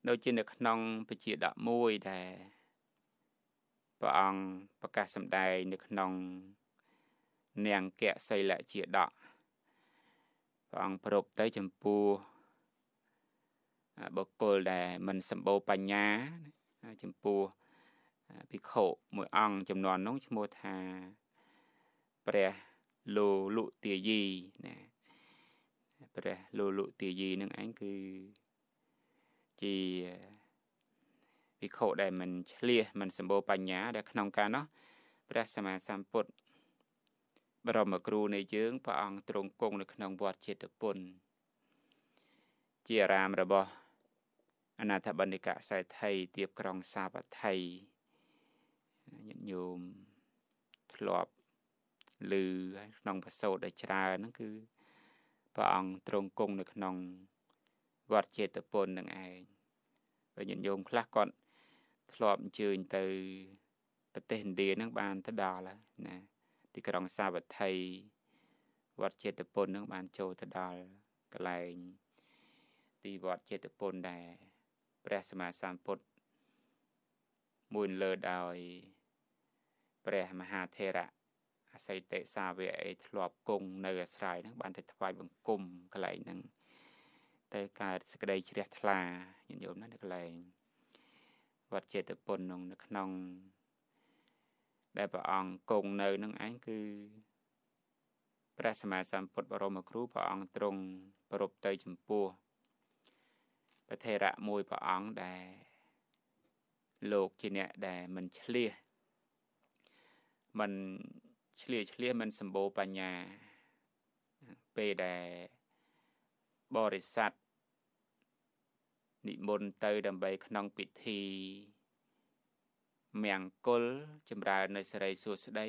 ដូចជានៅក្នុងពជា11ដែលព្រះអង្គប្រកាសសម្ដែងនៅក្នុងនាងកសីលជាដកព្រះអង្គប្រពទៅចំពោះបុគ្គលដែលមិនសម្បូរបញ្ញាចំពោះភិក្ខុមួយអង្គចំនួននោះឈ្មោះថាព្រះលោលុទាយីណាព្រះលោលុទាយីនឹងឯងគឺជាភិក្ខុដែលមិនឆ្លៀសមិនសម្បូរបញ្ញាដែលក្នុងការនោះព្រះសម្មាសម្ពុទ្ធបរមគ្រូនៃយើងព្រះអង្គទ្រង់គង់នៅក្នុងវត្តចេតពុនជាអារាមរបស់អនាថបណ្ឌិកសែថីទៀបក្រុងសាវត្ថីញាតិញោមធ្លាប់ឮក្នុងប្រសូតដែលច្រើនហ្នឹងគឺព្រះអង្គទ្រង់គង់នៅក្នុងវត្តចេតពុននឹងឯងហើយញាតិញោមខ្លះគាត់ធ្លាប់អញ្ជើញទៅប្រទេសឥណ្ឌាហ្នឹងបានទៅដល់ហើយណាទីក្រុងសាវត្ថីវត្តចេតពុនហ្នឹងបានចូលទៅដល់កន្លែងទីវត្តចេតពុនដែរព្រះសម្មាសម្ពុទ្ធមួយលើដោយព្រះមហាថេរៈអសីតិសាវកធ្លាប់គង់នៅអាស្រ័យហ្នឹងបានទៅថ្វាយបង្គំកន្លែងហ្នឹងទៅកើតសេចក្តីជ្រះថ្លាញាតិញោមណានៅកន្លែងវត្តចេតពុនក្នុងនៅក្នុងដែលព្រះអង្គគង់នៅនឹងឯងគឺព្រះសម្មាសម្ពុទ្ធបរមគ្រូព្រះអង្គទ្រង់ប្រពទៅចំពោះព្រះថេរៈមួយព្រះអង្គដែលលោកជាអ្នកដែលមិនឆ្លៀសមិនឆ្លៀសមិនសម្បូរបញ្ញាពេលដែលបរិស័ទនិមន្តទៅដើម្បីក្នុងពិធីមង្គលចម្រើននៅសិរីសួស្តី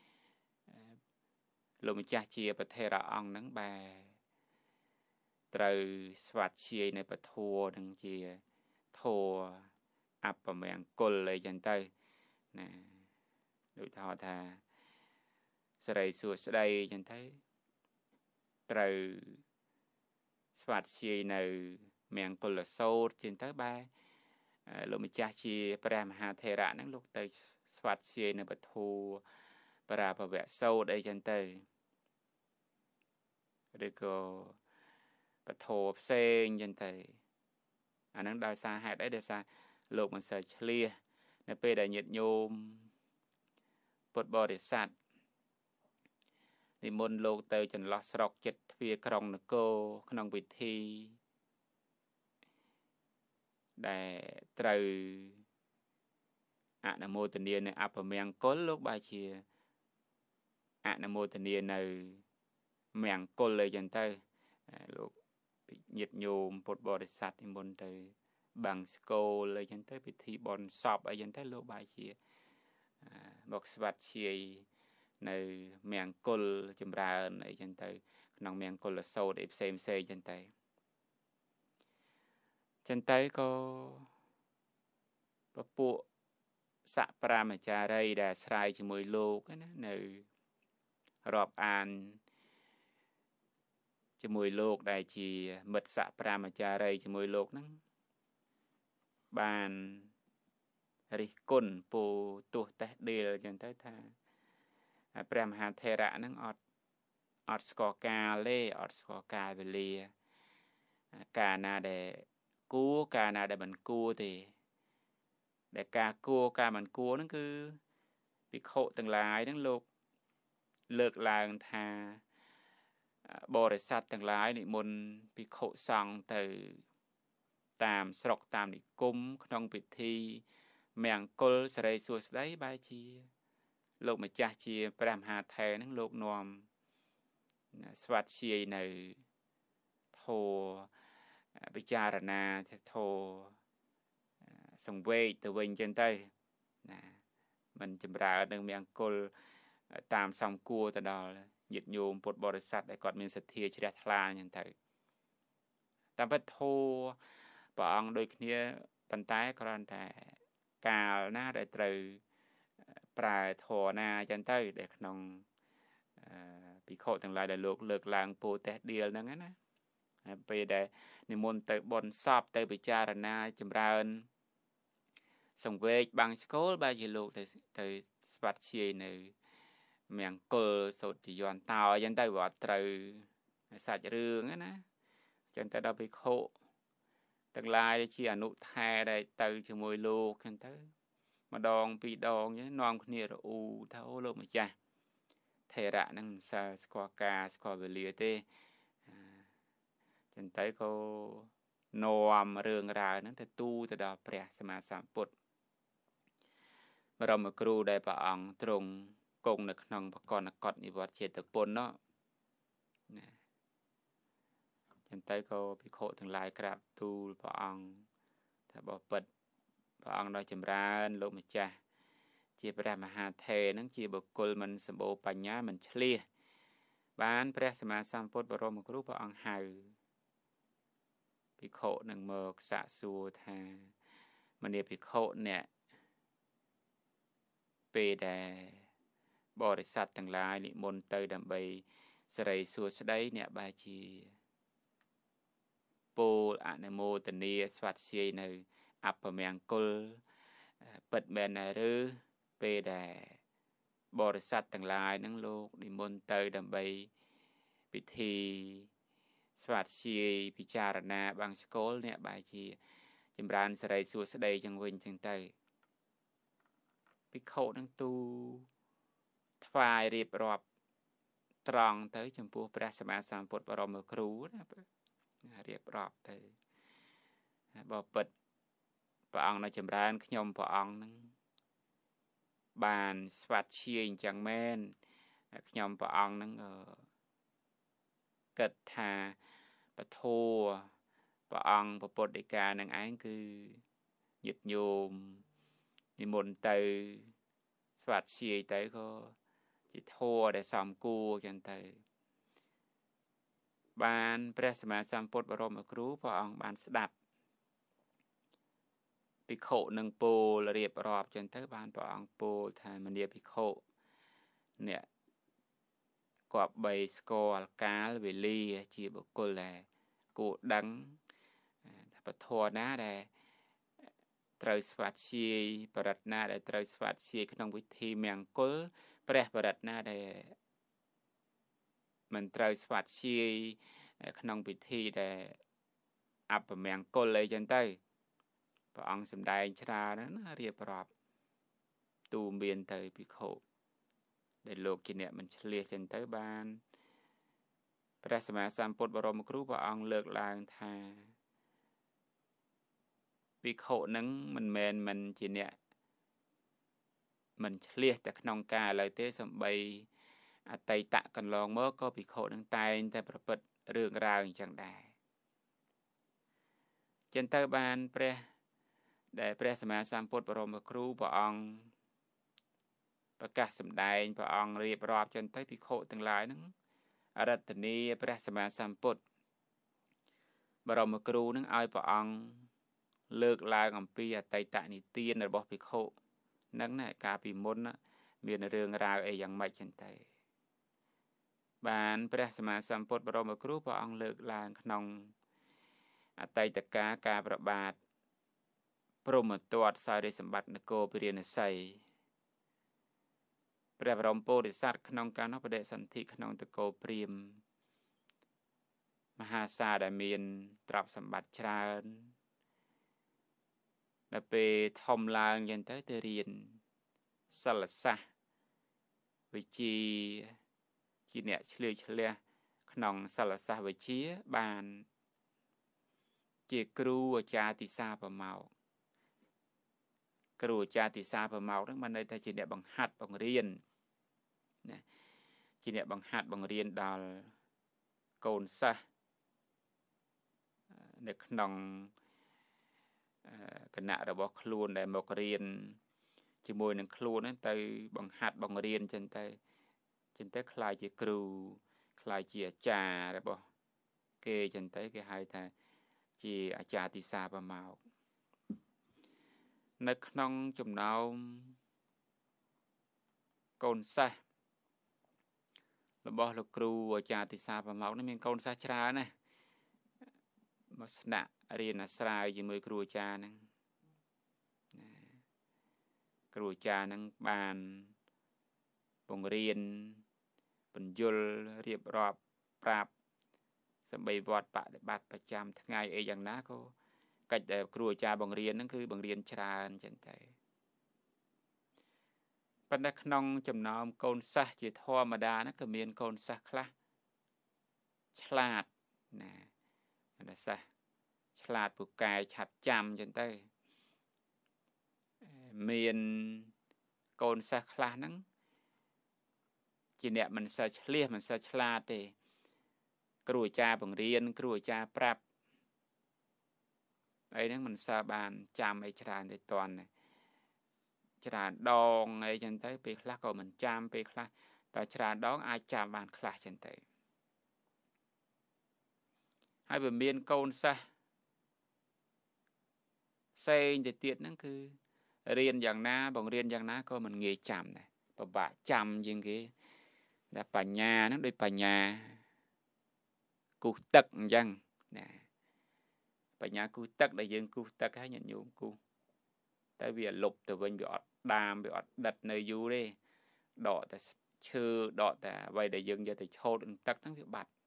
លោកម្ចាស់ជាព្រះថេរៈអង្គហ្នឹងបែរត្រូវស្វាធ្យាយនៅពធនឹងជាធัวអបមង្គលអីចឹងទៅណាដូចថាសិរីសួស្តីចឹងទៅត្រូវស្វាធ្យាយនៅមង្គលសូត្រចឹងទៅបែរលោកម្ចាស់ជាព្រះមហាថេរៈហ្នឹងលោកទៅស្វាធ្យាយនៅពធបរាភវសូត្រអីចឹងទៅឬក៏ពធផ្សេងចឹងទៅអាហ្នឹងដោយសារហេតុអីដោយសារលោកមិនសូវឆ្លៀសនៅពេលដែលញាតិញោមពុទ្ធបរិស័ទនិមន្តលោកទៅចន្លោះស្រុកចិត្តទ្វារក្រុងនគរក្នុងពិធីដែលត្រូវអនុមោទនានៅអបមង្គលលោកបែរជាអនុមោទនានៅមង្គលអីចឹងទៅលោកញាតិញោមពុទ្ធបរិស័ទនិមន្តទៅបាំងស្គលអីចឹងទៅពិធីបុណ្យសពអីចឹងទៅលោកបែរជាមកស្វាធ្យាយនៅមង្គលចម្រើនអីចឹងទៅក្នុងមង្គលសូត្រអីផ្សេងចឹងទៅចឹងទៅក៏ពពួកសប្រាមចារីដែលស្រាយជាមួយលោកណានៅរាប់អានជាមួយលោកដែលជាមិត្តសប្រាមចារីជាមួយលោកហ្នឹងបានរិះគន់ពូទោះតេះដៀលចឹងទៅថាព្រះមហាថេរៈហ្នឹងអត់ស្គាល់កាលទេអត់ស្គាល់កាលវេលាកាលណាដែលគួរកាលណាដែលមិនគួរទេដែលការគួរការមិនគួរហ្នឹងគឺភិក្ខុទាំងឡាយហ្នឹងលោកលើកឡើងថាបរិស័ទទាំងឡាយនិមន្តភិក្ខុសង្ឃទៅតាមស្រុកតាមនិគមក្នុងពិធីមង្គលសិរីសួស្តីបែរជាលោកម្ចាស់ជាព្រះមហាថេរហ្នឹងលោកនាំស្វាធ្យាយនៅធម៌ពិចារណាធម៌សង្វេគទៅវិញចឹងទៅណាមិនចម្រើននឹងមង្គលតាមសំគួរទៅដល់ញាតិញោមពុទ្ធបរិស័ទដែលគាត់មានសទ្ធាជ្រះថ្លាចឹងទៅតាមពិតធម៌ព្រះអង្គដូចគ្នាប៉ុន្តែគ្រាន់តែកាលណាដែលត្រូវប្រើធម៌ណាចឹងទៅដែលក្នុងភិក្ខុទាំងឡាយដែលលោកលើកឡើងពោតេះដៀលហ្នឹងណាពេលដែលនិមន្តទៅបន់សពទៅពិចារណាចម្រើនសង្វេគបាំងស្គលបែរជាលោកទៅស្វាត់ជាយនៅមង្គលសូត្រយន្តតោអញ្ចឹងទៅវាអត់ត្រូវសាច់រឿងណាអញ្ចឹងទៅដល់ភិក្ខុទាំងឡាយជាអនុថែដែលទៅជាមួយលោកអញ្ចឹងទៅម្ដងពីរដងអញ្ចឹងនាំគ្នារអ៊ូថាអូលោកម្ចាស់ថេរៈនឹងមិនសូវស្គាល់ការស្គាល់វេលាទេចឹងទៅក៏នាំរឿងរ៉ាវហ្នឹងទៅទូទៅដល់ព្រះសម្មាសម្ពុទ្ធបរមគ្រូដែលព្រះអង្គទ្រង់គង់នៅក្នុងបកនកតនិវត្តចេតពុននោះណាចឹងទៅក៏ភិក្ខុទាំងឡាយក្រាបទូលព្រះអង្គថាបបិទ្ធព្រះអង្គដ៏ចម្រើនលោកម្ចាស់ជាព្រះមហាថេរនឹងជាបុគ្គលមិនសម្បូរបញ្ញាមិនឆ្លៀសបានព្រះសម្មាសម្ពុទ្ធបរមគ្រូព្រះអង្គហៅភិក្ខុនឹងមកសាកសួរថាមនីភិក្ខុអ្នកពេលដែលបរិស័ទទាំងឡាយនិមន្តទៅដើម្បីសិរីសួស្តីអ្នកបែរជាពោលអនុមោទនាស្វាធ្យាយនៅអបមង្គលពិតមែនឬពេលដែលបរិស័ទទាំងឡាយនឹងលោកនិមន្តទៅដើម្បីពិធីស្វាធ្យាយពិចារណាបាំងស្គលអ្នកបែរជាចម្រើនសិរីសួស្តីចឹងវិញចឹងទៅភិក្ខុនឹងទូថ្វាយរៀបរាប់ត្រង់ទៅចំពោះព្រះសម្មាសម្ពុទ្ធបរមគ្រូណារៀបរាប់ទៅបបិទ្ធព្រះអង្គនៅចម្រើនខ្ញុំព្រះអង្គនឹងបានស្វាធ្យាយអញ្ចឹងមែនខ្ញុំព្រះអង្គនឹងគិតថាពធព្រះអង្គពុទ្ធដីកានឹងឯងគឺញាតិញោមនិមន្តទៅស្វាធ្យាយទៅក៏ជាធម៌ដែលសំគួរចឹងទៅបានព្រះសម្មាសម្ពុទ្ធបរមគ្រូព្រះអង្គបានស្ដាប់ភិក្ខុនឹងពោលរៀបរាប់ចឹងទៅបានព្រះអង្គពោលថាមនីភិក្ខុអ្នកគប្បីស្គាល់កាលវេលាជាបុគ្គលដែលគួរដឹងថាពធណាដែលត្រូវស្វាធ្យាយបរិត្តណាដែលត្រូវស្វាធ្យាយក្នុងវិធីមង្គលព្រះបរិត្តណាដែលមិនត្រូវស្វាធ្យាយក្នុងពិធីដែលអបមង្គលអីចឹងទៅព្រះអង្គសម្ដែងច្រើនណារៀបរាប់ទូមានទៅភិក្ខុដែលលោកជាអ្នកមិនឆ្លៀសចឹងទៅបានព្រះសម្មាសម្ពុទ្ធបរមគ្រូព្រះអង្គលើកឡើងថាភិក្ខុនឹងមិនមែនមិនជាអ្នកមិនឆ្លៀសតែក្នុងការឥឡូវទេសំបីអតីតកន្លងមកក៏ភិក្ខុនឹងតែងតែប្រព្រឹត្តរឿងរ៉ាវអញ្ចឹងដែរចឹងទៅបានដែលព្រះសម្មាសម្ពុទ្ធបរមគ្រូព្រះអង្គប្រកាសសម្ដែងព្រះអង្គរៀបរាប់ចឹងទៅភិក្ខុទាំងឡាយហ្នឹងអរតនីព្រះសម្មាសម្ពុទ្ធបរមគ្រូនឹងឲ្យព្រះអង្គលើកឡើងអំពីអតីតនិទានរបស់ភិក្ខុនឹងណាកាលពីមុនមានរឿងរ៉ាវអីយ៉ាងម៉េចចឹងទៅបានព្រះសម្មាសម្ពុទ្ធបរមគ្រូព្រះអង្គលើកឡើងក្នុងអតីតកាលការប្របាទព្រហ្មទត្តសារីសម្បត្តិនគរពារាណសីព្រះបរមពោធិសត្វក្នុងកាលនោះបដិសន្ធិក្នុងនគរព្រាហ្មណ៍មហាសាដែលមានទ្រព្យសម្បត្តិច្រើនដល់ពេលធំឡើងចឹងទៅរៀនសិលសាស្ត្រវិជ្ជាជាអ្នកឆ្លៀវឆ្លះក្នុងសិលសាស្ត្រវិជ្ជាបានជាគ្រូអាចារ្យទិសាប្រមោកគ្រូអាចារ្យទិសាប្រមោកហ្នឹងបានន័យថាជាអ្នកបង្ហាត់បង្រៀនណាជាអ្នកបង្ហាត់បង្រៀនដល់កូនសិស្សនៅក្នុងគណៈរបស់ខ្លួនដែលមករៀនជាមួយនឹងខ្លួនហ្នឹងទៅបង្ហាត់បង្រៀនចឹងទៅខ្លាយជាគ្រូខ្លាយជាអាចារ្យរបស់គេចឹងទៅគេហៅថាជាអាចារ្យទិសាប្រមោកនៅក្នុងចំណោមកូនសិស្សរបស់លោកគ្រូអាចារ្យទិសាប្រមោកនេះមានកូនសិស្សច្រើនណាស់មកស្នាក់រៀនអាស្រ័យជាមួយគ្រូអាចារ្យហ្នឹងគ្រូអាចារ្យហ្នឹងបានបង្រៀនបញ្យលរៀបរាប់ប្រាប់សម្បីវត្តបដិបត្តិប្រចាំថ្ងៃអីយ៉ាងណាក៏កិច្ចដែលគ្រូអាចារ្យបង្រៀនហ្នឹងគឺបង្រៀនច្រើនចឹងទៅប៉ុន្តែក្នុងចំណោមកូនសិស្សជាធម្មតាហ្នឹងក៏មានកូនសិស្សខ្លះឆ្លាតណាសិស្សឆ្លាតពូកែឆាប់ចាំចឹងទៅមានកូនសិស្សខ្លះហ្នឹងជាអ្នកមិនសូវឆ្លៀសមិនសូវឆ្លាតទេគ្រូអាចារ្យបង្រៀនគ្រូអាចារ្យប្រាប់អីហ្នឹងមិនសូវបានចាំអីច្រើនទេតន់ច្រើនដងអីចឹងទៅពេលខ្លះក៏មិនចាំពេលខ្លះតែច្រើនដងអាចចាំបានខ្លះចឹងទៅហើយវាមានកូនសិស្សផ្សេងទៅទៀតហ្នឹងគឺរៀនយ៉ាងណាបង្រៀនយ៉ាងណាក៏មិនងាយចាំដែរពិបាកចាំជាងគេតែបញ្ញាហ្នឹងដូចបញ្ញាគូសទឹកអញ្ចឹងណាបញ្ញាគូសទឹកដែលយើងគូសទឹកហើយញាតិញោមគូសតែវាលុបទៅវិញវាអត់ដាមវាអត់ដិតនៅយូរទេដកតែឈើដកតែអ្វីដែលយើងយកទៅឆូតនឹងទឹកហ្នឹងវាបាត់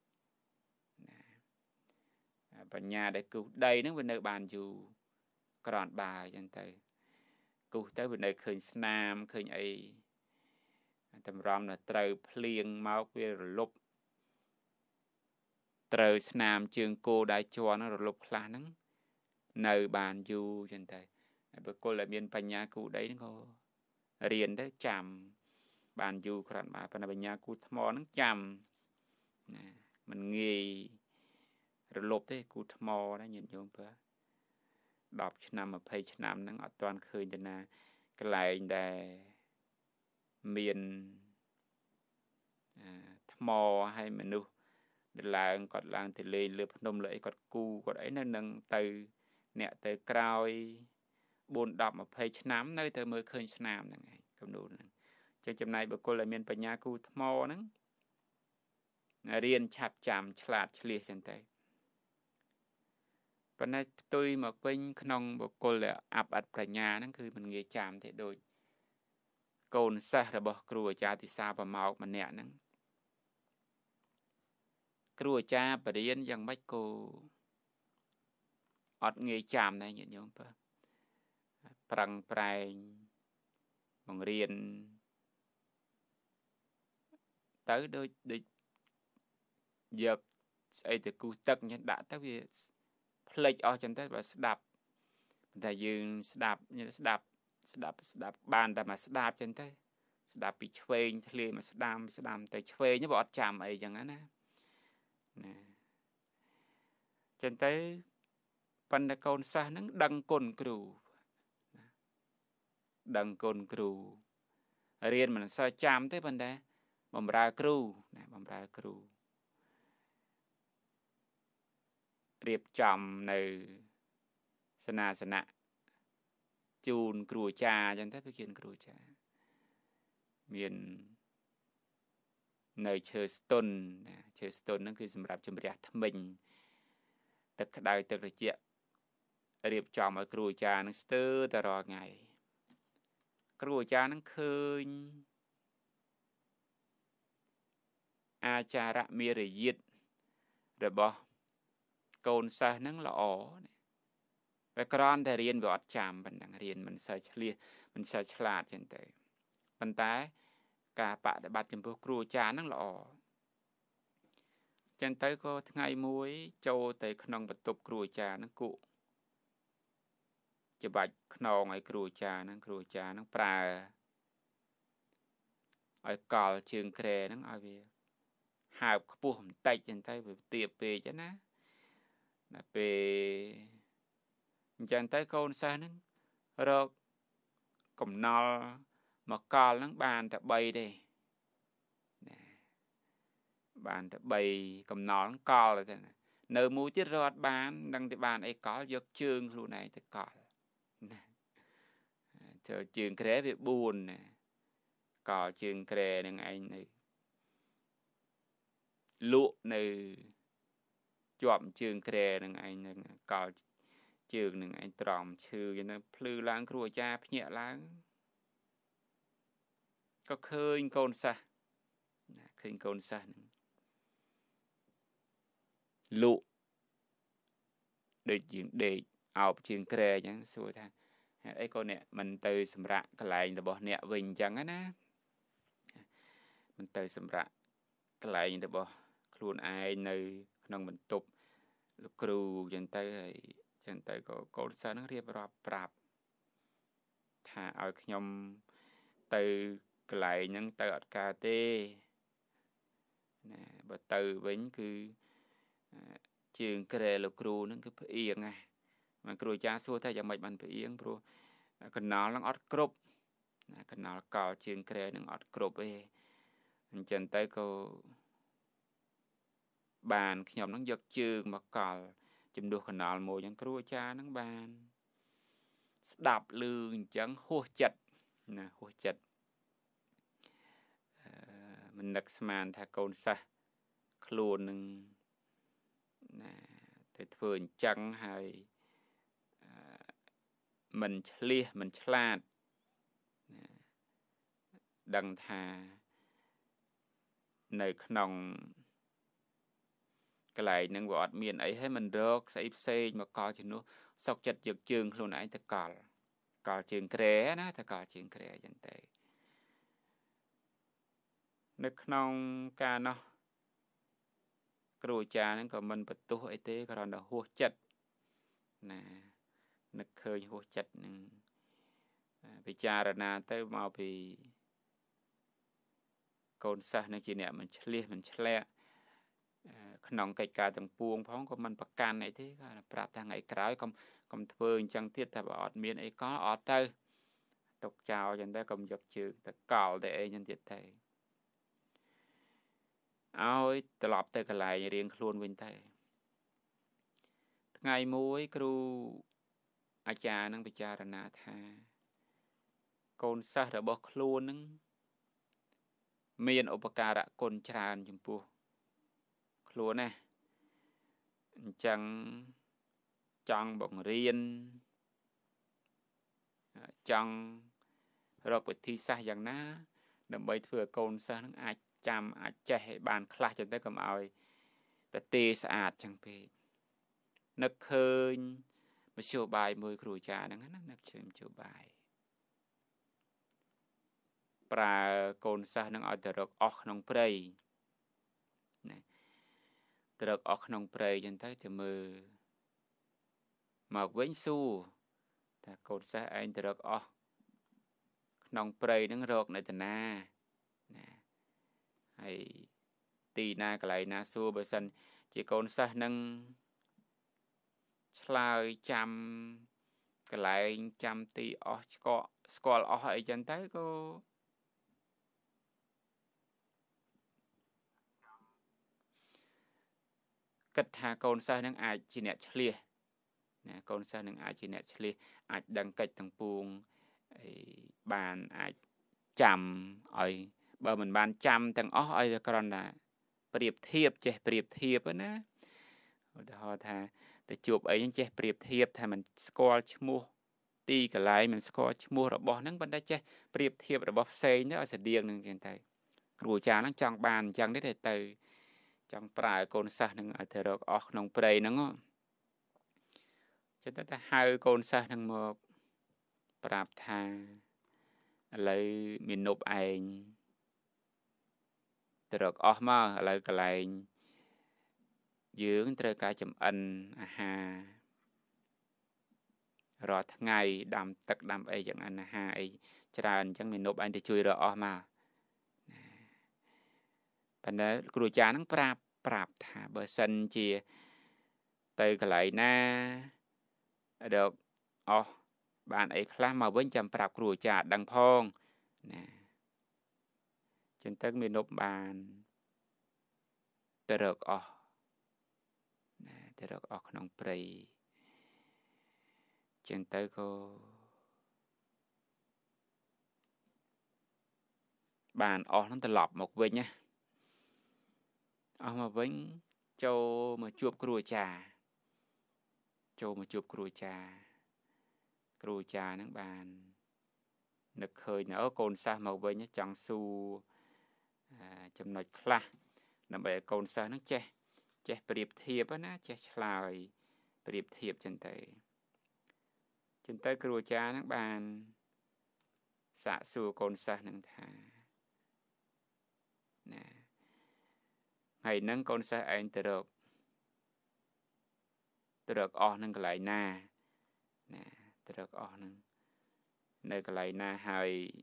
ណាបញ្ញាដែលគូសដីហ្នឹងវានៅបានយូរក្រនបាអញ្ចឹងទៅគូសទៅវានៅឃើញស្នាមឃើញអីតម្រាំនៅត្រូវភ្លៀងមកវារលប់ត្រូវស្នាមជើងគោដៃជាន់រលប់ខ្លះហ្នឹងនៅបានយូរចឹងទៅហើយបុគ្គលដែលមានបញ្ញាគូដីហ្នឹងក៏រៀនទៅចាំបានយូរគ្រាន់បាទប៉ុន្តែបញ្ញាគូថ្មហ្នឹងចាំណាมันងាយរលប់ទេគូថ្មណាញាតិញោមបើ10ឆ្នាំ20ឆ្នាំហ្នឹងអត់ទាន់ឃើញទៅណាកន្លែងដែលមានថ្មហើយមនុស្សដែលឡើងគាត់ឡើងទៅលេងលើភ្នំលើអីគាត់គូគាត់អីនៅនឹងទៅអ្នកទៅក្រោយ4 10 20ឆ្នាំនៅទៅមើលឃើញស្នាមហ្នឹងឯងគំនូរហ្នឹងចឹងចំណាយបុគ្គលដែលមានបញ្ញាគូថ្មហ្នឹងរៀនឆាប់ចាំឆ្លាតឆ្លៀសចឹងទៅប៉ុន្តែផ្ទុយមកវិញក្នុងបុគ្គលដែលអាប់អត់ប្រាជ្ញាហ្នឹងគឺមិនងាយចាំទេដូចកូនសិស្សរបស់គ្រូអាចារ្យទិសាប្រម៉ោកម្នាក់ហ្នឹងគ្រូអាចារ្យបរៀនយ៉ាងម៉េចក៏អត់ងាយចាំដែរញាតិញោមបើប្រឹងប្រែងបង្រៀនទៅដូចយកស្អីទៅគូសទឹកអញ្ចឹងដាក់ទៅវាផ្លេចអស់ចឹងទៅបើស្ដាប់តែយើងស្ដាប់បានតែមកស្ដាប់ចឹងទៅស្ដាប់ពីឆ្វេងធ្លាយមកស្ដាំទៅឆ្វេងបើអត់ចាំអីចឹងណាចឹងទៅប៉ុន្តែកូនសិស្សហ្នឹងដឹងគុណគ្រូដឹងគុណគ្រូរៀនមិនសូវចាំទេប៉ុន្តែបម្រើគ្រូណាបម្រើគ្រូរៀបចំនៅសេនាសនៈជូនគ្រូអាចារ្យអញ្ចឹងទៅវាគៀនគ្រូអាចារ្យមាននៅឈើស្ទុនណាឈើស្ទុនហ្នឹងគឺសម្រាប់ជំរះធ្មេញទឹកក្តៅទឹកត្រជាក់រៀបចំឲ្យគ្រូអាចារ្យនឹងស្ទើរតែរាល់ថ្ងៃគ្រូអាចារ្យនឹងឃើញអាចារ្យមេរយាទរបស់កូនសិស្សនឹងល្អវាគ្រាន់តែរៀនវាអត់ចាំប៉ុណ្ណឹងរៀនមិនសូវឆ្លៀសមិនសូវឆ្លាតចឹងទៅប៉ុន្តែការបដិបត្តិចំពោះគ្រូអាចារ្យនឹងល្អចឹងទៅក៏ថ្ងៃមួយចូលទៅក្នុងបន្ទប់គ្រូអាចារ្យនឹងគក់ច្បាច់ខ្នងឲ្យគ្រូអាចារ្យនឹងប្រើឲ្យកល់ជើងក្រែនឹងឲ្យវាហើបខ្ពស់បន្តិចចឹងទៅវាទាបពេកណាដល់ពេលអញ្ចឹងទៅកូនសិស្សនឹងរកកំណល់មកកល់នឹងបានតែ3ទេណាបានតែ3កំណល់កល់ទៅនៅមួយទៀតរត់បានដឹងតែបានអីកល់យកជើងខ្លួនឯងទៅកល់ណាចូលជើងក្រែវា4ណាកល់ជើងក្រែនឹងឯងនៅលក់នៅជាប់ជើងក្រែនឹងឯងនឹងកលជើងនឹងឯងត្រង់ឈឺយ៉ាងហ្នឹងភ្លឺឡើងគ្រូអាចារ្យភ្ញាក់ឡើងក៏ឃើញកូនសិស្សឃើញកូនសិស្សហ្នឹងលក់ដូចជាងដេកអោបជើងក្រែអញ្ចឹងសួរថាហេតុអីក៏អ្នកមិនទៅសម្រាកកន្លែងរបស់អ្នកវិញអញ្ចឹងណាមិនទៅសម្រាកកន្លែងរបស់ខ្លួនឯងនៅក្នុងបន្ទប់លោកគ្រូអញ្ចឹងទៅហើយអញ្ចឹងទៅក៏កូនសិស្សហ្នឹងរៀបរាប់ប្រាប់ថាឲ្យខ្ញុំទៅកន្លែងហ្នឹងទៅអត់ការទេណាបើទៅវិញគឺជើងក្រែលោកគ្រូហ្នឹងគឺផ្អៀងណាមកគ្រូអាចារ្យសួរថាយ៉ាងម៉េចបានផ្អៀងព្រោះកណ្ដាលហ្នឹងអត់គ្រប់ណាកណ្ដាលកលជើងក្រែហ្នឹងអត់គ្រប់ទេអញ្ចឹងទៅក៏បានខ្ញុំហ្នឹងយកជើងមកកលជំនួសកណ្ដាលមួយអញ្ចឹងគ្រូអាចារ្យហ្នឹងបានស្ដាប់ឮអញ្ចឹងហួសចិត្តណាហួសចិត្តមិននឹកស្មានថាកូនសិស្សខ្លួននឹងណាទៅធ្វើអញ្ចឹងហើយមិនឆ្លៀសមិនឆ្លាតណាដឹងថានៅក្នុងកន្លែងហ្នឹងវាអត់មានអីហើយមិនរកស្អីផ្សេងមកកលជំនួសសុកចិត្តយកជើងខ្លួនឯងទៅកលជើងក្រែណាទៅកលជើងក្រែអញ្ចឹងទៅនៅក្នុងការនោះគ្រូអាចារ្យហ្នឹងក៏មិនបន្ទោសអីទេគ្រាន់តែហួសចិត្តណានឹកឃើញហួសចិត្តនឹងពិចារណាទៅមកពីកូនសិស្សនឹងជាអ្នកមិនឆ្លៀសមិនឆ្លាក់ក្នុងកិច្ចការទាំងពួងផងក៏មិនប្រកាន់អីទេគាត់ប្រាប់ថាថ្ងៃក្រោយកុំធ្វើអញ្ចឹងទៀតតែបើអត់មានអីក៏អត់ទៅទុកចោលអញ្ចឹងទៅកុំយកជើងទៅកលទៅអីអញ្ចឹងទៀតទៅឲ្យត្រឡប់ទៅកន្លែងរៀងខ្លួនវិញទៅថ្ងៃមួយគ្រូអាចារ្យនឹងពិចារណាថាកូនសិស្សរបស់ខ្លួននឹងមានឧបការៈគុណច្រើនចំពោះខ្លួនណាអញ្ចឹងចង់បង្រៀនចង់រកវិធីសាស្ត្រយ៉ាងណាដើម្បីធ្វើឲ្យកូនសិស្សនឹងអាចចាំអាចចេះឲ្យបានខ្លះចឹងទៅកុំឲ្យតែទេស្អាតចឹងពេកនឹកឃើញមធ្យោបាយមួយគ្រូអាចារ្យហ្នឹងណានឹកឃើញមធ្យោបាយប្រើកូនសិស្សនឹងឲ្យទៅរកអស់ក្នុងព្រៃណាទៅរកអស់ក្នុងព្រៃចឹងទៅទៅមើលមកវិញសួរថាកូនសិស្សឯងទៅរកអស់ក្នុងព្រៃនឹងរកនៅតាណាណាហើយទីណាកន្លែងណាសួរបើសិនជាកូនសិស្សនឹងឆ្លើយចាំកន្លែងចាំទីអស់ស្គាល់អស់អីចឹងទៅក៏គិតថាកូនសិស្សនឹងអាចជាអ្នកឆ្លៀសណាកូនសិស្សនឹងអាចជាអ្នកឆ្លៀសអាចដឹងកិច្ចទាំងពួងបានអាចចាំឲ្យបើមិនបានចាំទាំងអស់ឲ្យតែគ្រាន់តែប្រៀបធៀបចេះប្រៀបធៀបណាឧទាហរណ៍ថាទៅជួបអីចេះប្រៀបធៀបថាมันស្គាល់ឈ្មោះទីកន្លែងมันស្គាល់ឈ្មោះរបស់ហ្នឹងប៉ុន្តែចេះប្រៀបធៀបរបស់ផ្សេងទៅឲ្យស្តៀងនឹងចឹងទៅគ្រូអាចារ្យហ្នឹងចង់បានអញ្ចឹងទេទៅចង់ប្រើកូនសិស្សនឹងឲ្យទៅរកអស់ក្នុងព្រៃហ្នឹងចឹងទៅហៅកូនសិស្សនឹងមកប្រាប់ថាឥឡូវមាននប់ឯងទៅរកអស់មកឥឡូវកន្លែងយើងត្រូវការចម្អិនអាហាររាល់ថ្ងៃដាំទឹកដាំអីចឹងអាហារអីច្រើនអញ្ចឹងមាននប់ឯងទៅជួយរកអស់មកប៉ុន្តែគ្រូអាចារ្យហ្នឹងប្រាប់ថាបើសិនជាទៅកន្លែងណារកអស់បានអីខ្លះមកវិញចាំប្រាប់គ្រូអាចារ្យដឹងផងណាចឹងទៅមាននប់បានទៅរកអស់ណាទៅរកអស់ក្នុងព្រៃចឹងទៅក៏បានអស់ហ្នឹងត្រឡប់មកវិញណាអស់មកវិញ châu mà chuột cua trà châu mà chuột cua trà nắng bàn nực khơi nữa cồn sa màu với nhá chẳng su chấm nói khla nằm bể cồn sa nó che bịp thiệp á ná che lại bịp thiệp chân tay cua trà nắng bàn xạ su cồn sa nắng thà nè ngày nắng cồn sa anh từ được o nắng cái lại na nè từ được o nắng nơi cái lại na hai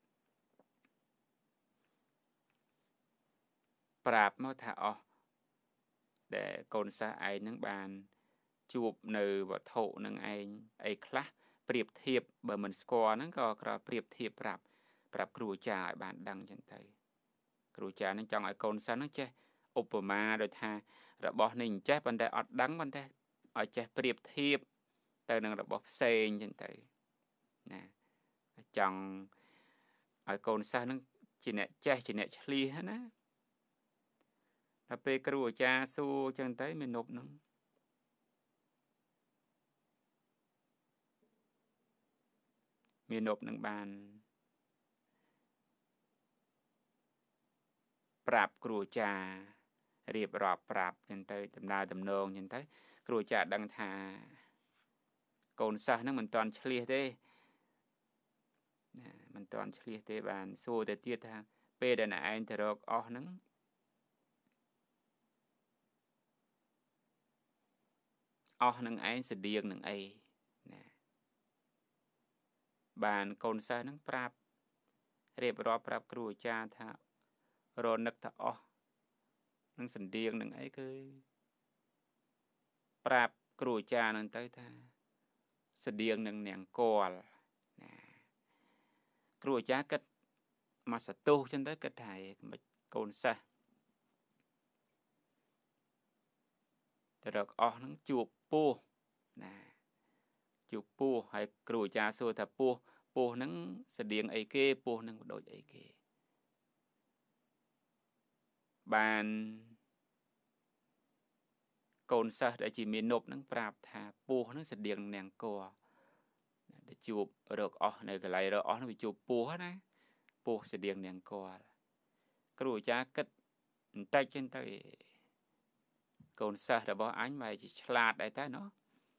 prap mới thả o để cồn sa anh nắng bàn chụp nơi và thổ nắng anh ai khla bịp thiệp bởi mình score nắng có bịp thiệp prap cua trà bạn đăng chân tay cua trà nó trong ai cồn sa nó che Opama rồi tha rồi bỏ nín che vấn đề ọt đắng vấn đề ở che bịp thiệp từ năng rồi bỏ xe chân tay nè chẳng ở cồn sa nó chỉ nè ly hết á là pe cua trà su chân tay mình nộp nó mình nộp nâng bàn prap cua trà riệp rọp prap chân tay tầm đào tầm nông chân tay cua trà đăng thà cồn sa nó mình toàn ly thế mình toàn ly thế bàn su để tiết thang pe để nãy anh thở o nắng o nắng anh sẽ điên nắng ai bàn cồn sa nắng prap riệp rọp prap cua trà thà rồi nực thà o nắng sần điên nắng ấy cứ prap cua trà nắng tới thà sần điên nắng nẹng còl cua trà cất mà sẽ tu chân tới cất thải cồn saแต่ดอกออกนั้นจูบปูนะจูบปูให้ครูจ่าสู้แต่ปูนั้นแสดงไอเก้ปูนั้นโดยไอเก้บานโกนซะได้จีมีนบนั้นปราบธาปูนั้นแสดงแนงกัวได้จูบดอกออกในกระไรดอกออกนั้นไปจูบปูนะปูแสดงแนงกัวครูจ่ากัดใจเช่นใจcồn sa là bỏ ánh mày chỉ lạt đại ta nó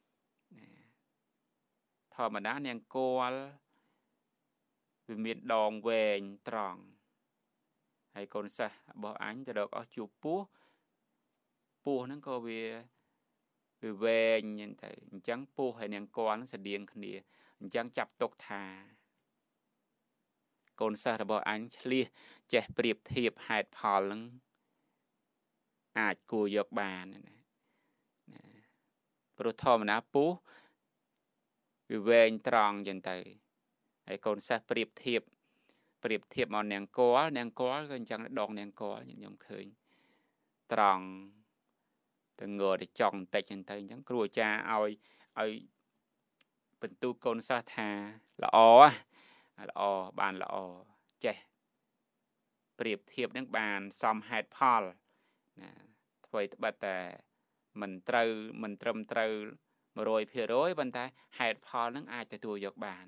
thò mà đá neng cô vì miền đòn về tròn hay cồn sa bỏ ánh cho được ở chụp pu nó có về về nhìn thấy trắng pu hay neng cô nó sẽ điên khỉ trắng chập tốc thà cồn sa là bỏ ánh lia che bịp thiệp hạt phò lưngอาจกูยกบานโปรทอมนะปูเวงตรองยันไตไอ้คนสักเปรียบเทียบมอนแนงก้อก็จังดองแนงก้อยังยมเคยตรองแต่เงยได้จ่องแต่ยันไตยังกลัวจะเอาเป็นตู้คนสักทาละบานละเจเปรียบเทียบนักบานซอมไฮด์พอลถอยบัดแต่มันตรมมาโรยเพียร้อยบันท้ายหายพอนั้นอาจจะตัวยกบาน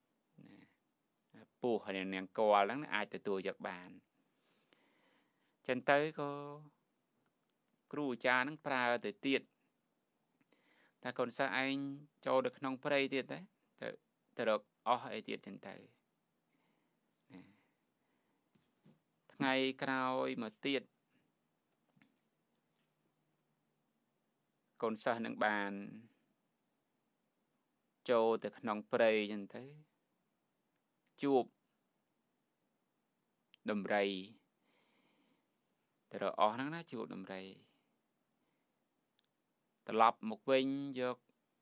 ปูหันเนี่ยกอนั้นอาจจะตัวยกบานจนเตยก็ครูจานั้นปลาแต่เตียดแต่คนสะอันโจđượcน้องเปรย์เตียดđấyแต่đượcอ้อไอเตียดจนเตยไงกล่าวมาเตียดcồn sa nâng bàn trâu từ nòng prey như thế chuột đầm rầy từ đó ó nó chuột đầm rầy từ lọc một vinh dược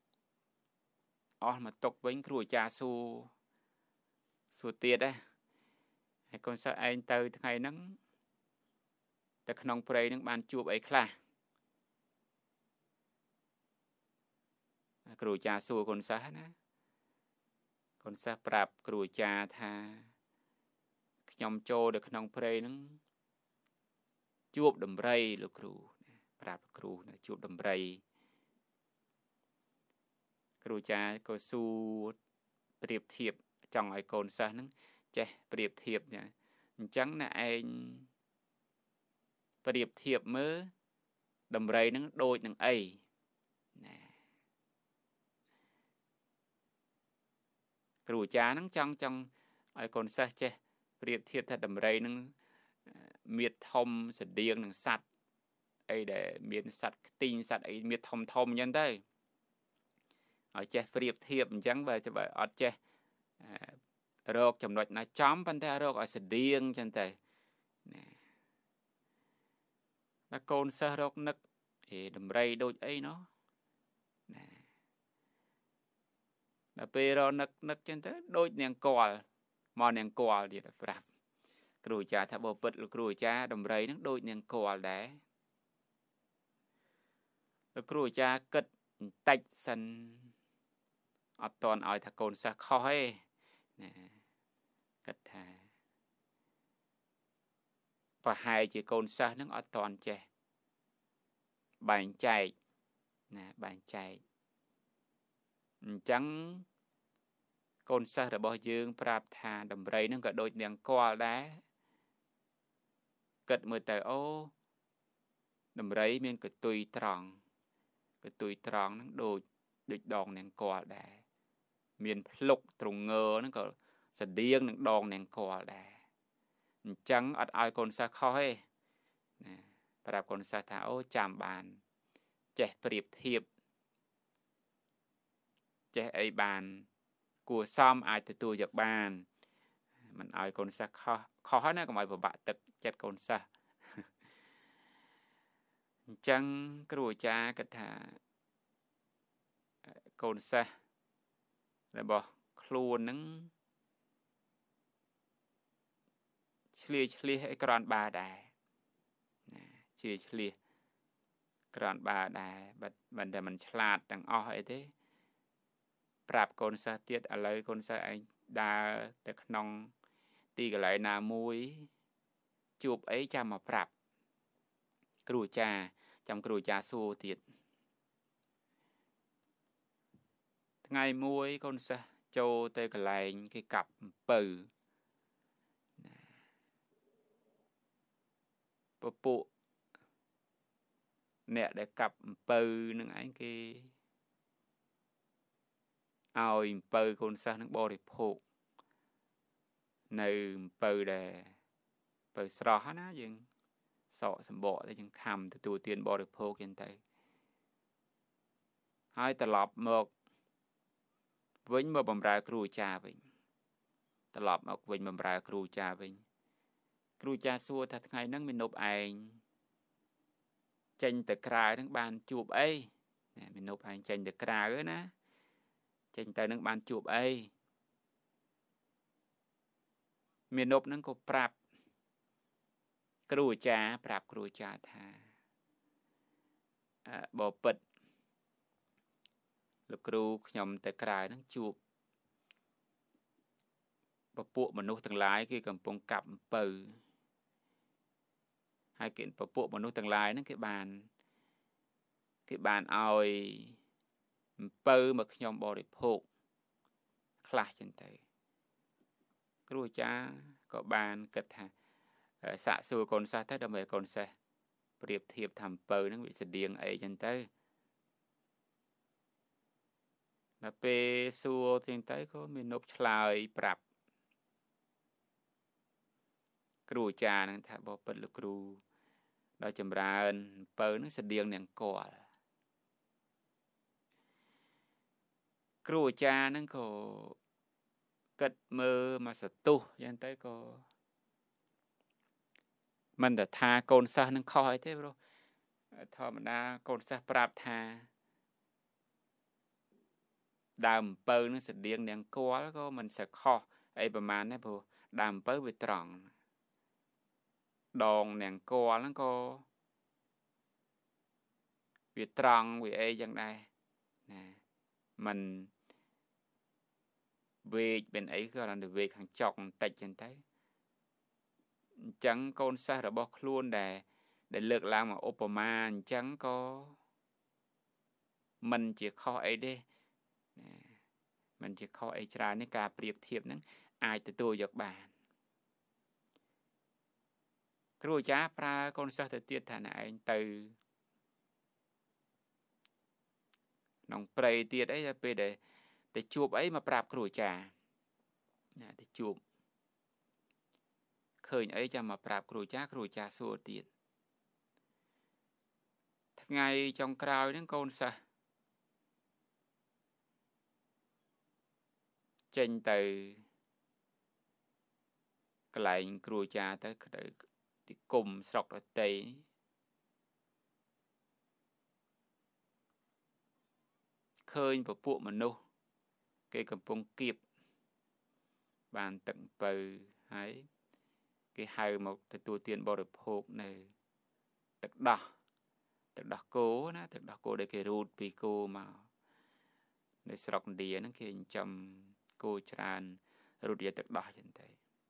ó mà tục vinh cua cha su tiệt đấy hay cồn sa anh từ ngày nắng từ nòng prey nâng bàn chuột ấy khlaครูจ่าสู้คนซะนะคนซะปรับครูจ่าทาขยมโจเด็กน้องเพลนั้นจูบดมไรลูกครูប្រាប់គ្រូជួបដំរីគ្រូចាក៏សួរប្រៀបធៀបចង់ឲ្យកូនសិស្សហ្នឹងចេះប្រៀបធៀបអញ្ចឹងអ្នកឯងប្រៀបធៀបមើលដំរីហ្នឹងដូចនឹងអីណាគ្រូអាចារ្យហ្នឹងចង់ឲ្យកូនសិស្សចេះប្រៀបធៀបថាដំរីហ្នឹងមៀតធំស្តៀងនឹងសត្វអីដែលមានសត្វខ្ទីងសត្វអីមៀតធំអញ្ចឹងទៅឲ្យចេះប្រៀបធៀបអញ្ចឹងបើអត់ចេះរកចំណុចណាចំប៉ុន្តែរកឲ្យស្តៀងអញ្ចឹងទៅណាតែកូនសិស្សរកនឹកដំរីដូចអីណោះណាដល់ពេលរកនឹកអញ្ចឹងទៅដូចនាងគាល់មកនាងគាល់ទៀតប្រាប់គ្រូអាចារ្យថាបើពិតលោកគ្រូអាចារ្យដំរីហ្នឹងដូចនាងគាល់ដែរលោកគ្រូអាចារ្យគិតបន្តិចសិនអត់តន់ឲ្យថាកូនសិស្សខុសទេណាគិតថាប្រហែលជាកូនសិស្សហ្នឹងអត់តន់ចេះបែងចែកណាបែងចែកអញ្ចឹងកូនសិស្សរបស់យើងប្រាប់ថាដំរីហ្នឹងក៏ដូចនាងគាល់ដែរគិតមើលទៅអូដំរីមានកតុយត្រង់ហ្នឹងដូចដងនាងគាល់ដែរមានភ្លុកទ្រងើហ្នឹងក៏ស្តៀងនឹងដងនាងគាល់ដែរអញ្ចឹងអត់ឲ្យកូនសិស្សខុសទេណាប្រាប់កូនសិស្សថាអូចាំបានចេះប្រៀបធៀបចេះអីបានគួរសមអាចទទួលយកបានមិនឲ្យកូនសិស្សខុសណាកុំឲ្យពិបាកទឹកចិត្តកូនសិស្សអញ្ចឹងគ្រូអាចារ្យគិតថាកូនសិស្សរបស់ខ្លួននឹងឆ្លៀសអីក្រាន់បាដែរណាឆ្លៀសក្រាន់បាដែរមិនតែមិនឆ្លាតទាំងអស់អីទេប្រាប់កូនសិស្សទៀតឥឡូវកូនសិស្សឯងដើរទៅក្នុងទីកន្លែងណាមួយជួបអីចាំមកប្រាប់គ្រូអាចារ្យចាំគ្រូអាចារ្យសួរទៀតថ្ងៃមួយកូនសិស្សចូលទៅកន្លែងគេកាប់អំពៅពពួកអ្នកដែលកាប់អំពៅនឹងឯងគេឲ្យអំពៅកូនសិស្សនឹងបរិភោគនៅអំពៅដែលពៅស្រស់ណាយើងសក់សម្បកទៅយើងខំទទួលទានបរិភោគចឹងទៅហើយត្រឡប់មកវិញមកបម្រើគ្រូអាចារ្យវិញត្រឡប់មកវិញបម្រើគ្រូអាចារ្យវិញគ្រូអាចារ្យសួរថាថ្ងៃហ្នឹងមាននប់ឯងចេញទៅក្រៅហ្នឹងបានជួបអីណាមាននប់ឯងចេញទៅក្រៅណាចេញទៅនឹងបានជួបអីមាននប់ហ្នឹងក៏ប្រាប់គ្រូអាចារ្យប្រាប់គ្រូអាចារ្យថាបើពិតលោកគ្រូខ្ញុំទៅក្រៅហ្នឹងជួបពពួកមនុស្សទាំងឡាយគេកំពុងកាប់អំពៅហើយគេពពួកមនុស្សទាំងឡាយហ្នឹងគេបានឲ្យអំពៅមកខ្ញុំបរិភោគខ្លះចឹងទៅគ្រូអាចារ្យក៏បានគិតថាសាកសួរកូនសិស្សទៅដើម្បីកូនសិស្សប្រៀបធៀបថាអំពៅហ្នឹងវាស្តៀងអីចឹងទៅដល់ពេលសួរចឹងទៅក៏មាននប់ឆ្លើយប្រាប់គ្រូអាចារ្យហ្នឹងថាបើពិតលោកគ្រូដល់ចម្រើនអំពៅហ្នឹងស្តៀងនឹងគាល់គ្រូអាចារ្យហ្នឹងក៏គិតមើលមកសទុះចឹងទៅក៏មិនតែថាកូនសិស្សនឹងខុសអីទេព្រោះធម្មតាកូនសិស្សប្រាប់ថាដើមអំពៅនឹងស្តៀងនឹងគាល់ក៏មិនសូវខុសអីប្រហែលដែរព្រោះដើមអំពៅវាត្រង់ដងនឹងគាល់ហ្នឹងក៏វាត្រង់វាអីចឹងដែរណាมันវេកเป็นអីក៏រត់វេកខាងចុកបន្តិចចឹងទៅអញ្ចឹងកូនសិស្សរបស់ខ្លួនដែល để lược làm mà opama chẳng có mình chỉ khó ấy đi mình chỉ khó ấy ra nên cả priệp thiệp nắng ai từ tôi giật bàn cửu cha pra con sao từ tiết thà này từ nòng prey tiết ấy về để chụp ấy mà prap cửu cha để chụp khơi ấy cho mà prap cửu cha xua tiết ngày trong cào đến con sao trên từ cái lại cửu cha tới cái cùng sọc ở tây khơi và buộc mà nô cái cầm bông kiệp bàn tận bờ ấy cái hai một cái tua tiền bỏ được hộp này thực đỏ cố na thực đỏ cố để cái rút vì cô mà để sọc đĩa nó khi chầm cô tràn rút về thực đỏ chân thế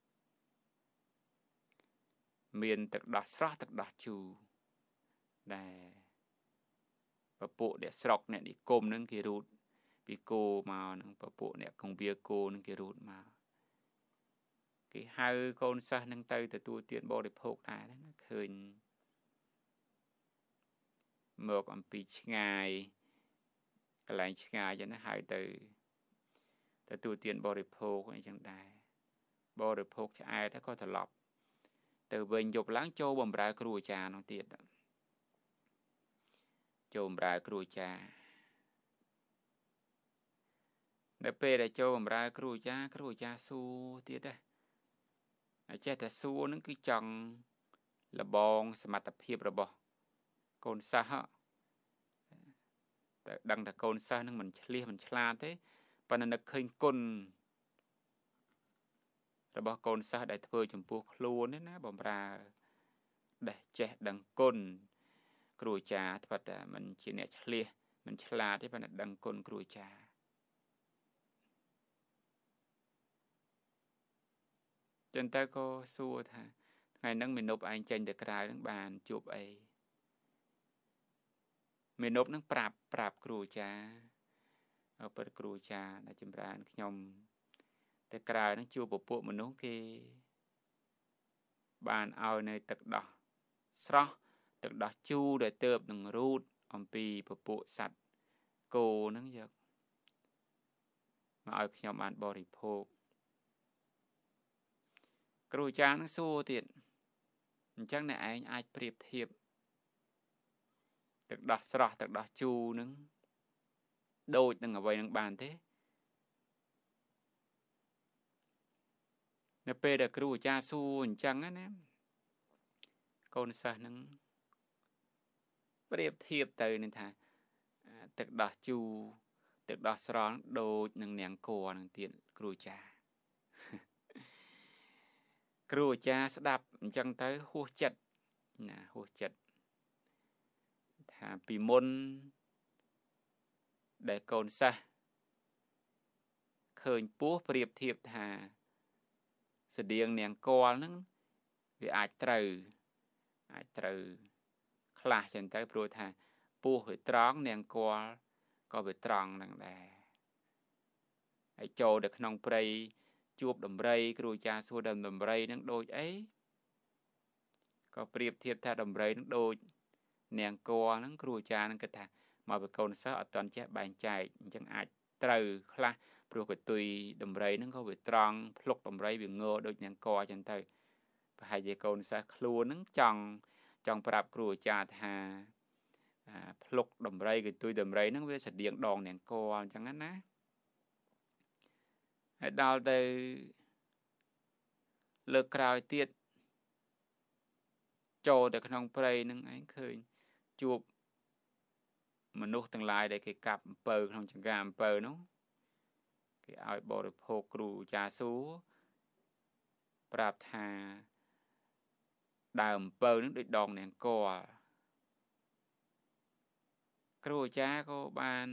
miền thực đỏ sọc thực đỏ chù để và bộ để sọc này đi côm nó cái rút vì cô mà nó bộ này không bia cô nó cái rút mà cái hai con sa nâng tay từ tua tiền bỏ được hộp này nó khơi một âm pi ngày cái lại ngày cho nó hai từ tua tiền bỏ được hộp ấy chẳng đài bỏ được hộp cho ai đã có thể lọc từ bên dục láng châu bầm ra cừu trà nó tiệt châu bầm ra cừu trà để pe để châu bầm ra cừu trà su tiệt đấy chạyแต่su nó cứ chọn là bongสมรรถภาพរបស់កូនសិស្សតែដឹងថាកូនសិស្សនឹងមិនឆ្លៀសមិនឆ្លាតទេប៉ុន្តែនឹកឃើញគុណរបស់កូនសិស្សដែលធ្វើចំពោះខ្លួននេះណាបំរើដែលចេះដឹងគុណគ្រូអាចារ្យថាតែមិនជាអ្នកឆ្លៀសមិនឆ្លាតទេប៉ុន្តែដឹងគុណគ្រូអាចារ្យចឹងតែក៏សួរថាថ្ងៃហ្នឹងមេនប់ឯងចេញទៅក្រៅហ្នឹងបានជួបអីមេនប់ហ្នឹងប្រាប់គ្រូអាចារ្យពិតគ្រូអាចារ្យដែលចម្រើនខ្ញុំតែក្រៅហ្នឹងជួបពពួកមនុស្សគេបានឲ្យនៅទឹកដោះស្រស់ទឹកដោះជូរដែលទើបនឹងរូតអំពីពពួកសត្វគោហ្នឹងយកមកឲ្យខ្ញុំបានបរិភោគគ្រូអាចារ្យនឹងសួរទៀតអញ្ចឹងអ្នកឯងអាចប្រៀបធៀបទឹកដោះស្រស់ទឹកដោះជូរនឹងដូចនឹងអ្វីនឹងបានទេនៅពេលដែលគ្រូអាចារ្យសួរអញ្ចឹងណាកូនសិស្សនឹងប្រៀបធៀបទៅនឹងថាទឹកដោះជូរទឹកដោះស្រស់ដូចនឹងនាងគួរនឹងទៀតគ្រូអាចារ្យគ្រូអាចារ្យស្ដាប់អញ្ចឹងទៅហួសចិត្តណាហួសចិត្តថាពីមុនដែលកូនសិស្សឃើញពស់ប្រៀបធៀបថាស្តៀងនាងគួរហ្នឹងវាអាចត្រូវខ្លះចឹងទៅព្រោះថាពស់វាត្រង់នាងគួរក៏វាត្រង់ហ្នឹងដែរហើយចូលទៅក្នុងព្រៃជួបដំរីគ្រូអាចារ្យសួរដំរីនឹងដូចអីក៏ប្រៀបធៀបថាដំរីនឹងដូចនាងគួរហ្នឹងគ្រូអាចារ្យនឹងគិតថាមកពីកូនសិស្សអត់តន់ចេះបែងចែកអញ្ចឹងអាចត្រូវខ្លះព្រោះកតុយដំរីហ្នឹងក៏វាត្រង់ភ្លុកដំរីវាងើដូចនាងគួរអញ្ចឹងទៅប្រហែលជាកូនសិស្សខ្លួនហ្នឹងចង់ប្រាប់គ្រូអាចារ្យថាភ្លុកដំរីកតុយដំរីហ្នឹងវាស្តៀងដងនាងគួរអញ្ចឹងណាហើយដល់ទៅលើកក្រោយទៀតចូលទៅក្នុងព្រៃនឹងឯងឃើញជួបមនុស្សទាំងឡាយដែលគេកាប់អំពៅក្នុងចង្កាអំពៅនោះគេឲ្យបរិភោគគ្រូអាចារ្យសួរប្រាប់ថាដើមអំពៅនឹងដូចដងនាងគួរគ្រូអាចារ្យក៏បាន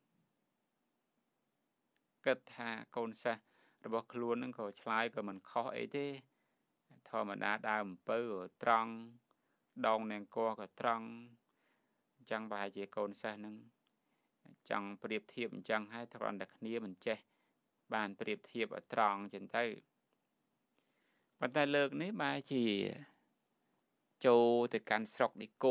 គិតថាកូនសិស្សរបស់ខ្លួននឹងក៏ឆ្លើយក៏មិនខុសអីទេធម្មតាដើមអំពៅត្រង់ដងនង្គ័លក៏ត្រង់អញ្ចឹងប្រហែលជាកូនសិស្សនឹងចង់ប្រៀបធៀបអញ្ចឹងហើយគ្រាន់តែគ្នាមិនចេះបានប្រៀបធៀបឲ្យត្រង់ចឹងទៅប៉ុន្តែលើកនេះបែរជាចូលទៅកាន់ស្រុកនិគ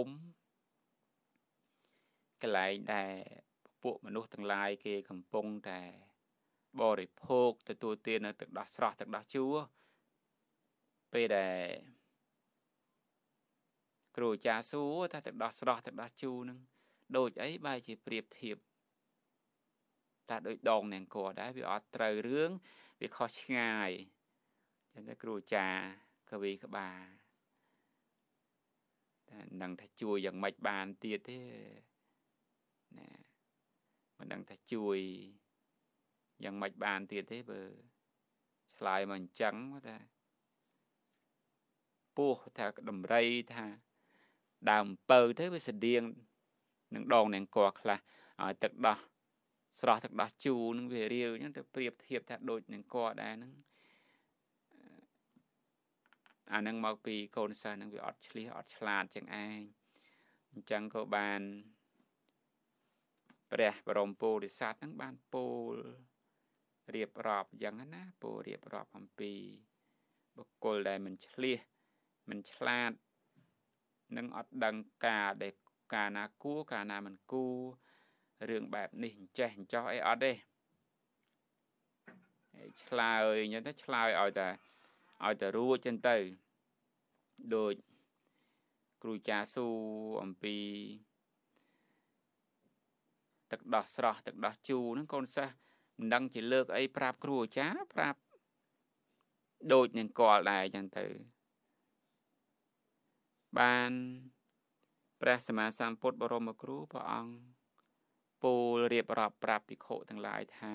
មកន្លែងដែលពួកមនុស្សទាំងឡាយគេកំពុងតែបរិភោគទទួលទាននៅទឹកដោះស្រស់ទឹកដោះជូរពេលដែលគ្រូអាចារ្យសួរថាទឹកដោះស្រស់ទឹកដោះជូរនឹងដូចអីបែរជាប្រៀបធៀបតែដូចដងនង្គ័លដែរវាអត់ត្រូវរឿងវាខុសឆ្ងាយចឹងតែគ្រូអាចារ្យកវីក្បាតែនឹងថាជួយយ៉ាងម៉េចបានទៀតទេណាមិនដឹងថាជួយយ៉ាងម៉េចបានទៀតទេបើឆ្លើយមកអញ្ចឹងថាពោះថាដំរីថាដើមពៅទៅវាស្តៀងនឹងដងនង្គ័លខ្លះឲ្យទឹកដោះស្រស់ទឹកដោះជូរនឹងវារាវអញ្ចឹងទៅប្រៀបធៀបថាដូចនង្គ័លដែរហ្នឹងអានឹងមកពីកូនសិស្សនឹងវាអត់ឆ្លៀសអត់ឆ្លាតចឹងឯងអញ្ចឹងក៏បានព្រះបរមពុរិស័ទនឹងបានពោលរៀបរាប់យ៉ាងណាពោលរៀបរាប់អំពីបុគ្គលដែលមិនឆ្លៀសមិនឆ្លាតនឹងអត់ដឹងការដែលការណាគួរការណាមិនគួររឿងបែបនេះអញ្ចេះអញ្ចោះអីអត់ទេឆ្លើយអញ្ចឹងទៅឆ្លើយឲ្យតែរួចចឹងទៅដូចគ្រូចាសួរអំពីទឹកដោះស្រស់ទឹកដោះជូរហ្នឹងកូនសិស្សមិនដឹងជាលើកអីប្រាប់គ្រូអាចារ្យប្រាប់ដូចនឹងគាល់ដែរចឹងទៅបានព្រះសម្មាសម្ពុទ្ធបរមគ្រូព្រះអង្គពោលរៀបរាប់ប្រាប់ភិក្ខុទាំងឡាយថា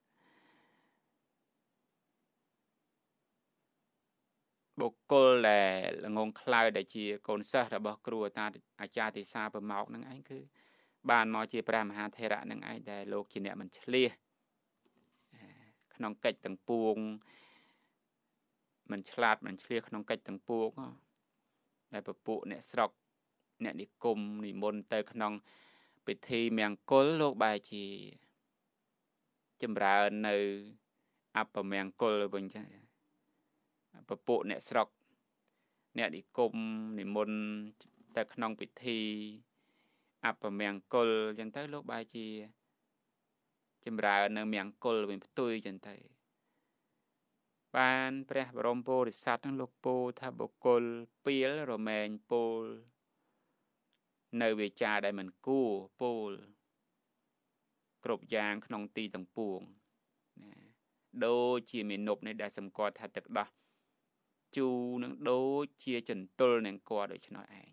បុគ្គលដែលល្ងងខ្លៅដែលជាកូនសិស្សរបស់គ្រូអាចារ្យទេសាប្រមោកនឹងឯងគឺបានមកជាព្រះមហាថេរៈនឹងឯងដែលលោកជាអ្នកមិនឆ្លៀសក្នុងកិច្ចទាំងពួងមិនឆ្លាតមិនឆ្លៀសក្នុងកិច្ចទាំងពួងដែលពពួកអ្នកស្រុកអ្នកនិគមនិមន្តទៅក្នុងពិធីមង្គលលោកបែរជាចម្រើននៅអបមង្គលវិញចឹងពពួកអ្នកស្រុកអ្នកនិគមនិមន្តទៅក្នុងពិធីអបមង្គលចឹងទៅលោកបែរជាចម្រើននៅមង្គលវិញផ្ទុយចឹងទៅបានព្រះបរមពុរិស័ទនឹងលោកពោលថាបុគ្គលពីលរមែងពោលនៅវាចាដែលមិនគួរពោលគ្រប់យ៉ាងក្នុងទីទាំងពួងណាដូចជាមេនុបនេះដែលសម្គាល់ថាទឹកដោះជូរនឹងដូចជាចន្ទុលនឹងគាត់ដូច្នោះឯង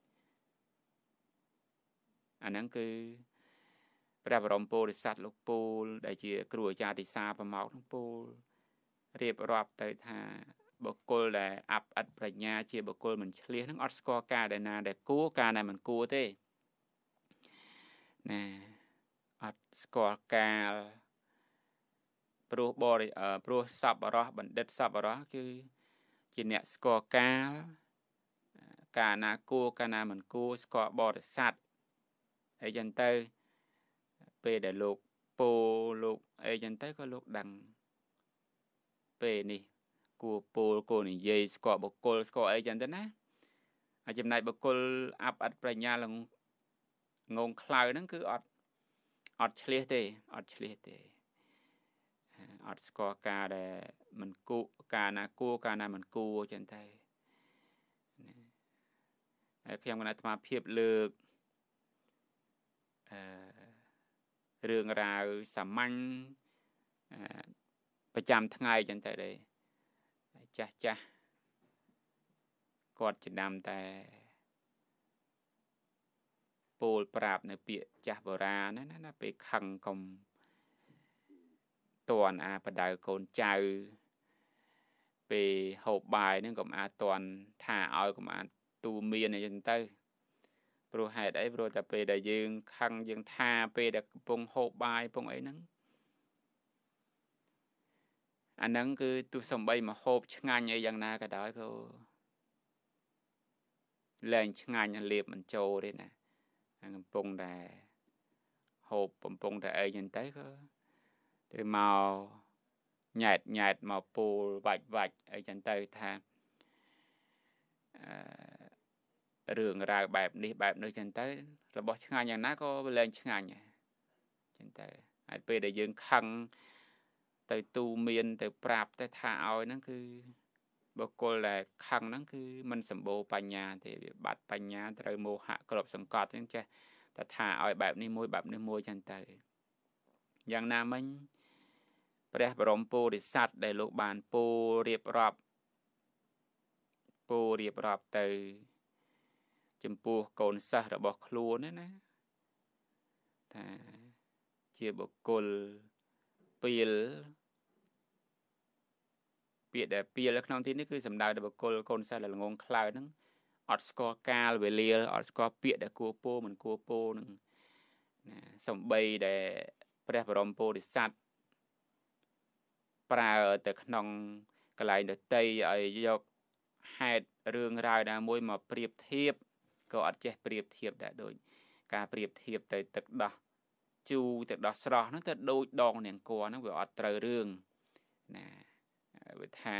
អាហ្នឹងគឺព្រះបរមពុរិស័ទលោកពោលដែលជាគ្រូអាចារ្យទិសាប្រមោកនឹងពោលរៀបរាប់ទៅថាបុគ្គលដែលអាប់អិតប្រាជ្ញាជាបុគ្គលមិនឆ្លៀសនឹងអត់ស្គាល់ការដែលណាដែលគួរការណាមិនគួរទេណាអត់ស្គាល់កាលព្រោះសប្បុរសបណ្ឌិតសប្បុរសគឺជាអ្នកស្គាល់កាលការណាគួរការណាមិនគួរស្គាល់បរិស័ទអីចឹងទៅពេលដែលលោកពោលោកអីចឹងទៅក៏លោកដឹងពេលនេះគួរពោលគួរនិយាយស្គាល់បុគ្គលស្គាល់អីចឹងទៅណាហើយចំណែកបុគ្គលអាប់អិតប្រាជ្ញាលងងខ្លៅហ្នឹងគឺអត់ឆ្លៀសទេអត់ឆ្លៀសទេអត់ស្គាល់ការដែលមិនគួរការណាគួរការណាមិនគួរចឹងទៅហើយខ្ញុំគណៈអាត្មាភាពលើករឿងរ៉ាវសាមញ្ញប្រចាំថ្ងៃចឹងទៅដែរចាស់គាត់ចំណាំតែពោលប្រាប់នៅពាក្យចាស់បុរាណណាពេលខឹងកុំតន់បដៅកូនចៅពេលហូបបាយហ្នឹងកុំតន់ថាឲ្យកុំទូមានអីចឹងទៅព្រោះហេតុអីព្រោះតែពេលដែលយើងខឹងយើងថាពេលដែលកំពុងហូបបាយកំពុងអីហ្នឹងអាហ្នឹងគឺទោះសំបីមកហូបឆ្ងាញ់អីយ៉ាងណាក៏ដោយក៏ lên ngay liệp mình trâu đấy nè cầm pung đà hộp cầm pung đà ấy nhìn tới có thì màu nhạt màu pù vạch ở trên tay tha rường ra bẹp nơi trên tới rồi bỏ ngay nhà ná có lên ngay nhà trên tay ai về để dương khăn tới tu miên tới prap tới tha oi nó cứ bậc cô là khăn nó cứ mình sầm bồ bành nhà thì bạt bành nhà tới mô hạ cọp sầm cọt nên che ta thả oi bẹp ní môi chân tayอย่างนามันព្រះបរមពុរិស័ទដែលលោកបានពោរៀបរាប់ទៅចំពោះកូនសិស្សរបស់ខ្លួនណាថាជាបុគ្គលពាក្យដែលពាលក្នុងទីនេះគឺសំដៅដល់បុគ្គលកូនសិស្សដែលល្ងងខ្លៅហ្នឹងអត់ស្គាល់កាលវេលាអត់ស្គាល់ពាក្យដែលគួរពោមិនគួរពោនឹងណាសំបីដែលព្រះបរមពុរិស័ទប្រើទៅក្នុងកន្លែងដតីឲ្យយកហេតុរឿងរ៉ាវណាមួយមកប្រៀបធៀបក៏អត់ចេះប្រៀបធៀបដែរដូចការប្រៀបធៀបទៅទឹកដោះជូរទឹកដោះស្រស់ហ្នឹងទៅដូចដងនាងគរហ្នឹងវាអត់ត្រូវរឿងណាវាថា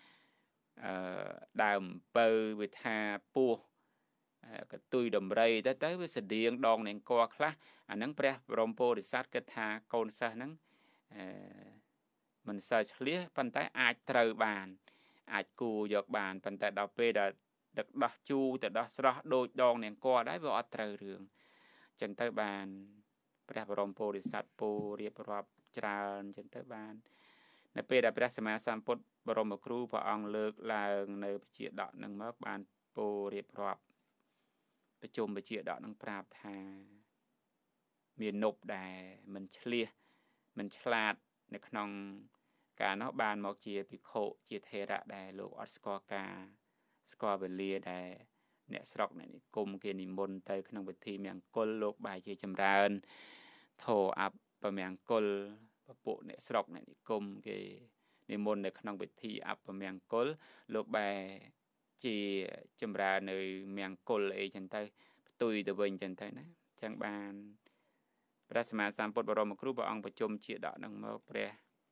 ដើមពៅវាថាពោះកតុយដំរីទៅវាស្តៀងដងនាងគរខ្លះអាហ្នឹងព្រះបរមពុរិស័ទគិតថាកូនសិស្សហ្នឹងមិនសូវឆ្លៀសប៉ុន្តែអាចត្រូវបានអាចគូយកបានប៉ុន្តែដល់ពេលដែលទឹកដោះជូរទៅដោះស្រស់ដូចដងនាងគរដែរវាអត់ត្រូវរឿងចឹងទៅបានព្រះបរមពុរិស័ទពោរៀបរាប់ច្រើនចឹងទៅបាននៅពេលដែលព្រះសម្មាសម្ពុទ្ធបរមគ្រូព្រះអង្គលើកឡើងនៅបជាដកនឹងមកបានពោរៀបរាប់ប្រជុំបជាដកនឹងប្រាប់ថាមាននប់ដែលមិនឆ្លៀសមិនឆ្លាតនៅក្នុងការនោះបានមកជាភិក្ខុជាថេរៈដែលលោកអត់ស្គាល់ការស្គាល់វេលាដែលអ្នកស្រុកអ្នកនិគមគេនិមន្តទៅក្នុងពិធីមង្គលលោកបែរជាចម្រើនធរអបមង្គលពពួកអ្នកស្រុកអ្នកនិគមគេនិមន្តនៅក្នុងពិធីអបមង្គលលោកបែរជាចម្រើននៅមង្គលអីចឹងទៅផ្ទុយទៅវិញចឹងទៅណាចឹងបានព្រះសម្មាសម្ពុទ្ធបរមគ្រូព្រះអង្គប្រជុំជាដកនឹងមកព្រះ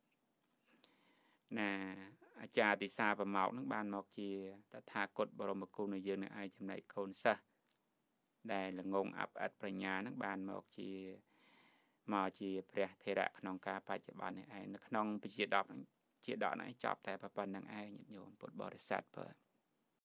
ណាអាចារ្យទិសាប្រមោកនឹងបានមកជាតថាគតបរមគ្រូនៃយើងនឹងឯងចំណែកកូនសិស្សដែលល្ងងអបអត្តប្រាជ្ញានឹងបានមកជាព្រះថេរៈក្នុងការបច្ចុប្បន្ននេះឯងនៅក្នុងពជាដកនឹងជាដកនេះចប់តែប៉ុណ្្នឹងឯងញាតិញោមពុទ្ធបរិស័ទបើ